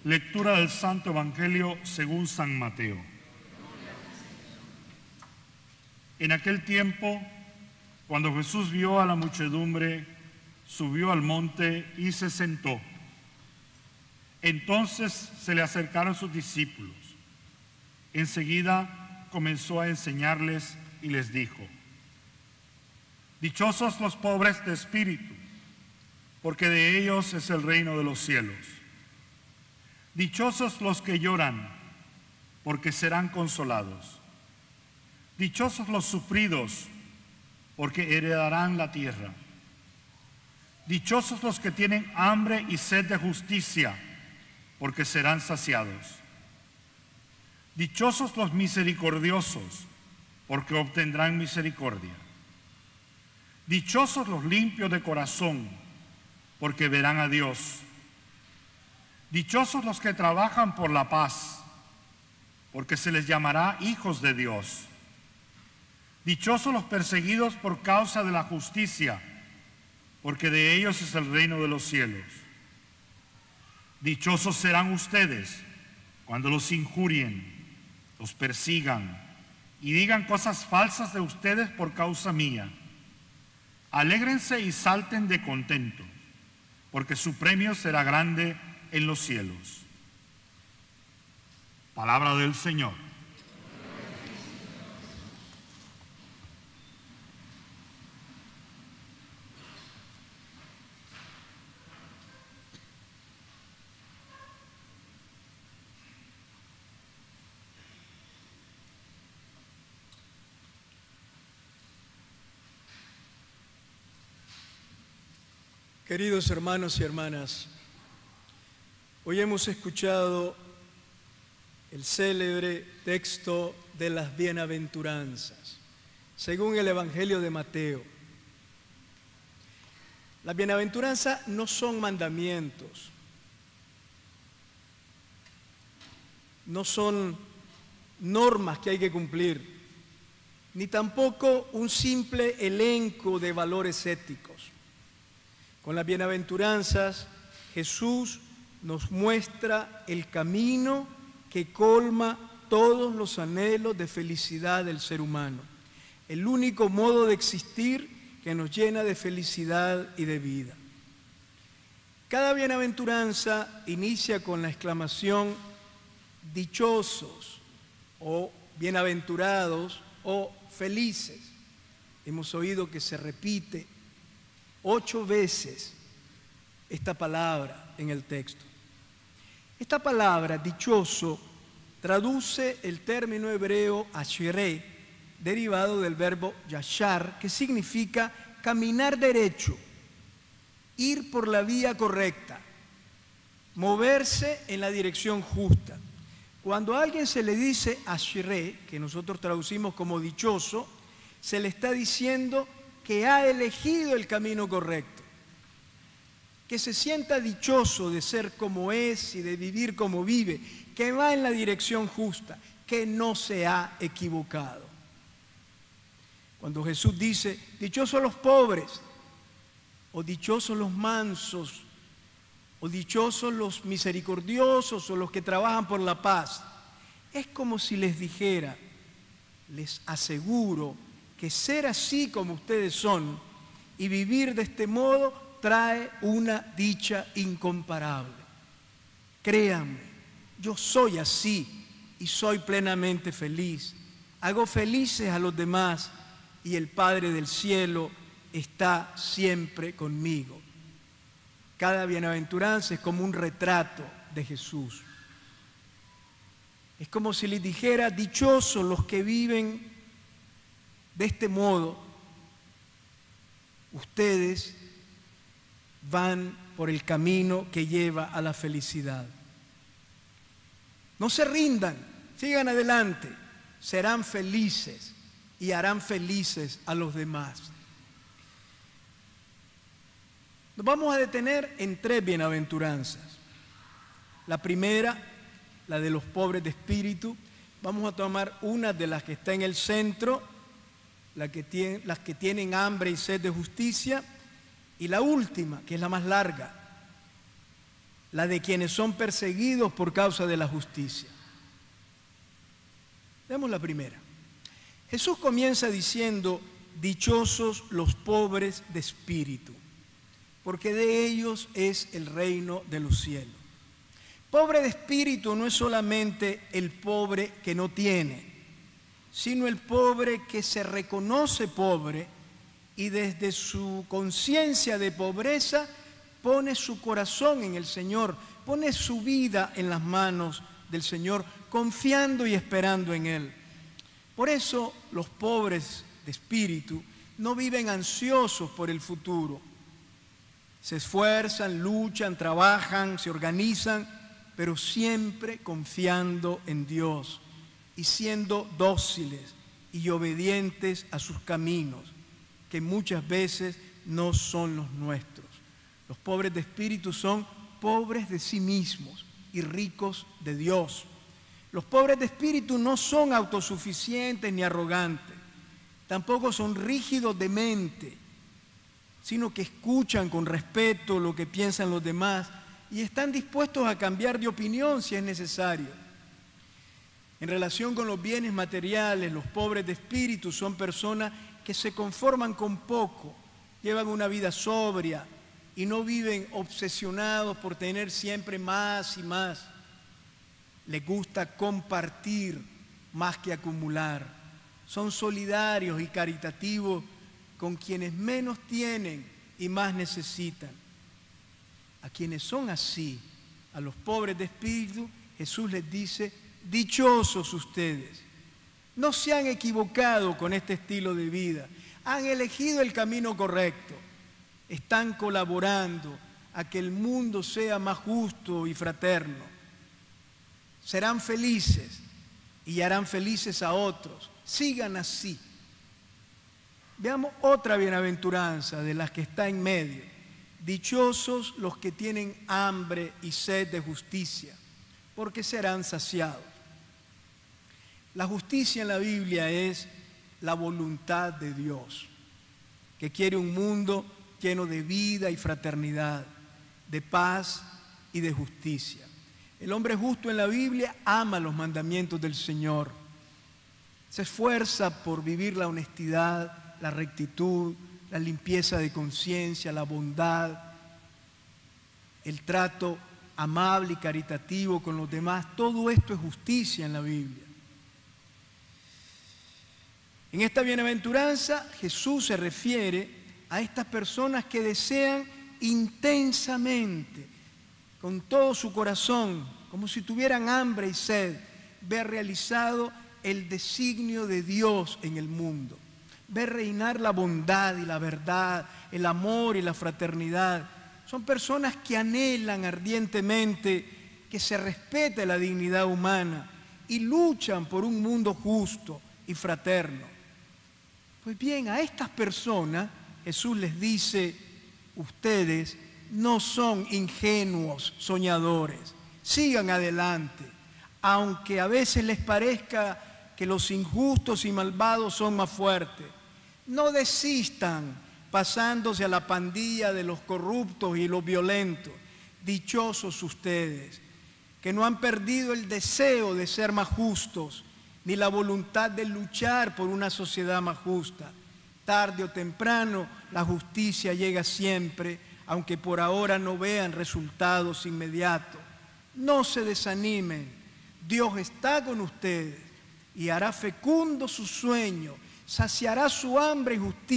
Lectura del Santo Evangelio según San Mateo. En aquel tiempo, cuando Jesús vio a la muchedumbre, subió al monte y se sentó. Entonces se le acercaron sus discípulos. Enseguida comenzó a enseñarles y les dijo: Dichosos los pobres de espíritu, porque de ellos es el reino de los cielos. Dichosos los que lloran, porque serán consolados. Dichosos los sufridos, porque heredarán la tierra. Dichosos los que tienen hambre y sed de justicia, porque serán saciados. Dichosos los misericordiosos, porque obtendrán misericordia. Dichosos los limpios de corazón, porque verán a Dios. Dichosos los que trabajan por la paz, porque se les llamará hijos de Dios. Dichosos los perseguidos por causa de la justicia, porque de ellos es el reino de los cielos. Dichosos serán ustedes cuando los injurien, los persigan y digan cosas falsas de ustedes por causa mía. Alégrense y salten de contento, porque su premio será grande en los cielos. Palabra del Señor. Queridos hermanos y hermanas, hoy hemos escuchado el célebre texto de las bienaventuranzas, según el Evangelio de Mateo. Las bienaventuranzas no son mandamientos, no son normas que hay que cumplir, ni tampoco un simple elenco de valores éticos. Con las bienaventuranzas, Jesús nos muestra el camino que colma todos los anhelos de felicidad del ser humano, el único modo de existir que nos llena de felicidad y de vida. Cada bienaventuranza inicia con la exclamación dichosos o bienaventurados o felices. Hemos oído que se repite 8 veces esta palabra en el texto. Esta palabra, dichoso, traduce el término hebreo asheré, derivado del verbo yashar, que significa caminar derecho, ir por la vía correcta, moverse en la dirección justa. Cuando a alguien se le dice asheré, que nosotros traducimos como dichoso, se le está diciendo que ha elegido el camino correcto, que se sienta dichoso de ser como es y de vivir como vive, que va en la dirección justa, que no se ha equivocado. Cuando Jesús dice, dichosos los pobres, o dichosos los mansos, o dichosos los misericordiosos, o los que trabajan por la paz, es como si les dijera, les aseguro que ser así como ustedes son y vivir de este modo trae una dicha incomparable. Créanme, yo soy así y soy plenamente feliz. Hago felices a los demás y el Padre del cielo está siempre conmigo. Cada bienaventuranza es como un retrato de Jesús. Es como si les dijera, dichosos los que viven de este modo, ustedes van por el camino que lleva a la felicidad. No se rindan, sigan adelante, serán felices y harán felices a los demás. Nos vamos a detener en 3 bienaventuranzas. La primera, la de los pobres de espíritu. Vamos a tomar una de las que está en el centro, las que tienen hambre y sed de justicia, y la última, que es la más larga, la de quienes son perseguidos por causa de la justicia. Veamos la primera. Jesús comienza diciendo: dichosos los pobres de espíritu, porque de ellos es el reino de los cielos. Pobre de espíritu no es solamente el pobre que no tiene, sino el pobre que se reconoce pobre y desde su conciencia de pobreza pone su corazón en el Señor, pone su vida en las manos del Señor, confiando y esperando en Él. Por eso los pobres de espíritu no viven ansiosos por el futuro. Se esfuerzan, luchan, trabajan, se organizan, pero siempre confiando en Dios y siendo dóciles y obedientes a sus caminos, que muchas veces no son los nuestros. Los pobres de espíritu son pobres de sí mismos y ricos de Dios. Los pobres de espíritu no son autosuficientes ni arrogantes, tampoco son rígidos de mente, sino que escuchan con respeto lo que piensan los demás y están dispuestos a cambiar de opinión si es necesario. En relación con los bienes materiales, los pobres de espíritu son personas que se conforman con poco, llevan una vida sobria y no viven obsesionados por tener siempre más y más. Les gusta compartir más que acumular. Son solidarios y caritativos con quienes menos tienen y más necesitan. A quienes son así, a los pobres de espíritu, Jesús les dice: dichosos ustedes. No se han equivocado con este estilo de vida, han elegido el camino correcto, están colaborando a que el mundo sea más justo y fraterno. Serán felices y harán felices a otros. Sigan así. Veamos otra bienaventuranza de las que está en medio. Dichosos los que tienen hambre y sed de justicia, porque serán saciados. La justicia en la Biblia es la voluntad de Dios, que quiere un mundo lleno de vida y fraternidad, de paz y de justicia. El hombre justo en la Biblia ama los mandamientos del Señor, se esfuerza por vivir la honestidad, la rectitud, la limpieza de conciencia, la bondad, el trato amable y caritativo con los demás. Todo esto es justicia en la Biblia. En esta bienaventuranza Jesús se refiere a estas personas que desean intensamente, con todo su corazón, como si tuvieran hambre y sed, ver realizado el designio de Dios en el mundo, ver reinar la bondad y la verdad, el amor y la fraternidad. Son personas que anhelan ardientemente que se respete la dignidad humana y luchan por un mundo justo y fraterno. Pues bien, a estas personas Jesús les dice: ustedes no son ingenuos soñadores, sigan adelante, aunque a veces les parezca que los injustos y malvados son más fuertes. No desistan pasándose a la pandilla de los corruptos y los violentos. Dichosos ustedes, que no han perdido el deseo de ser más justos, ni la voluntad de luchar por una sociedad más justa. Tarde o temprano, la justicia llega siempre, aunque por ahora no vean resultados inmediatos. No se desanimen, Dios está con ustedes y hará fecundo su sueño, saciará su hambre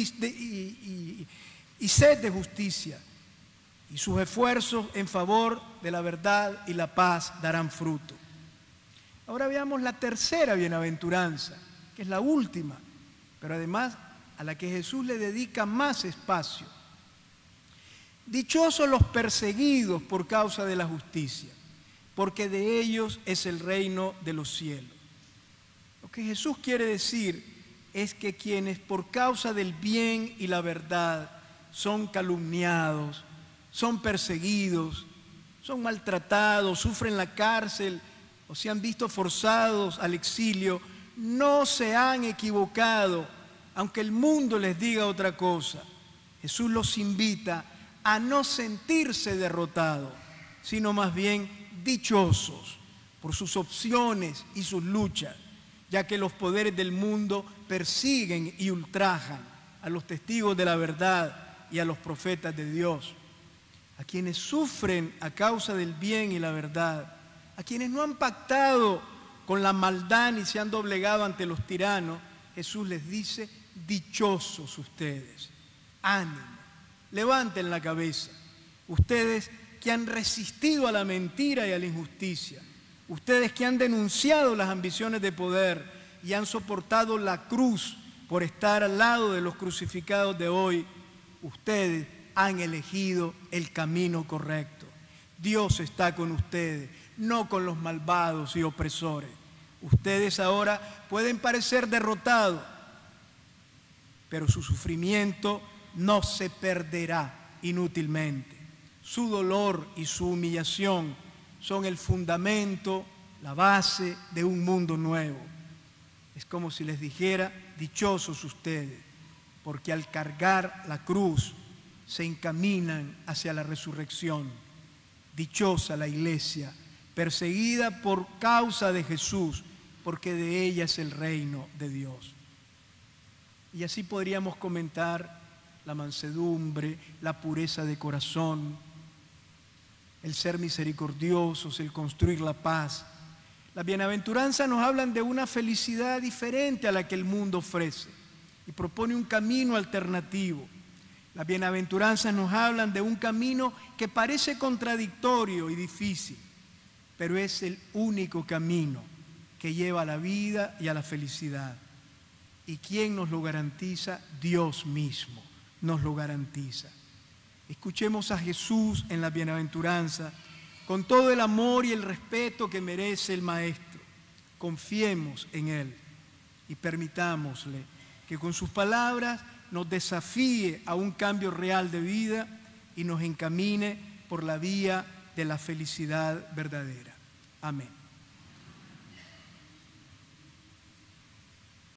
y sed de justicia, y sus esfuerzos en favor de la verdad y la paz darán fruto. Ahora veamos la tercera bienaventuranza, que es la última, pero además a la que Jesús le dedica más espacio. Dichosos los perseguidos por causa de la justicia, porque de ellos es el reino de los cielos. Lo que Jesús quiere decir es que quienes por causa del bien y la verdad son calumniados, son perseguidos, son maltratados, sufren la cárcel o se han visto forzados al exilio, no se han equivocado, aunque el mundo les diga otra cosa. Jesús los invita a no sentirse derrotados, sino más bien dichosos por sus opciones y sus luchas, ya que los poderes del mundo persiguen y ultrajan a los testigos de la verdad y a los profetas de Dios, a quienes sufren a causa del bien y la verdad, a quienes no han pactado con la maldad ni se han doblegado ante los tiranos. Jesús les dice: dichosos ustedes, ánimo, levanten la cabeza, ustedes que han resistido a la mentira y a la injusticia, ustedes que han denunciado las ambiciones de poder y han soportado la cruz por estar al lado de los crucificados de hoy, ustedes han elegido el camino correcto. Dios está con ustedes, no con los malvados y opresores. Ustedes ahora pueden parecer derrotados, pero su sufrimiento no se perderá inútilmente. Su dolor y su humillación son el fundamento, la base de un mundo nuevo. Es como si les dijera: dichosos ustedes, porque al cargar la cruz se encaminan hacia la resurrección. Dichosa la iglesia, perseguida por causa de Jesús, porque de ella es el reino de Dios. Y así podríamos comentar la mansedumbre, la pureza de corazón, el ser misericordiosos, el construir la paz. Las bienaventuranzas nos hablan de una felicidad diferente a la que el mundo ofrece y propone un camino alternativo. Las bienaventuranzas nos hablan de un camino que parece contradictorio y difícil, pero es el único camino que lleva a la vida y a la felicidad. ¿Y quién nos lo garantiza? Dios mismo nos lo garantiza. Escuchemos a Jesús en la bienaventuranza con todo el amor y el respeto que merece el Maestro. Confiemos en Él y permitámosle que con sus palabras nos desafíe a un cambio real de vida y nos encamine por la vía de la felicidad verdadera. Amén.